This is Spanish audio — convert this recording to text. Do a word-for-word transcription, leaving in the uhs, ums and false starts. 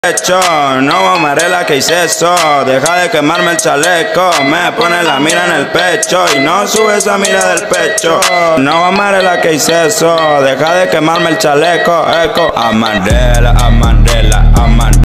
Hecho, no amarela que hice eso, deja de quemarme el chaleco, me pone la mira en el pecho y no sube esa mira del pecho. No amarela que hice eso, deja de quemarme el chaleco, eco. Amarela, amarela, amarela.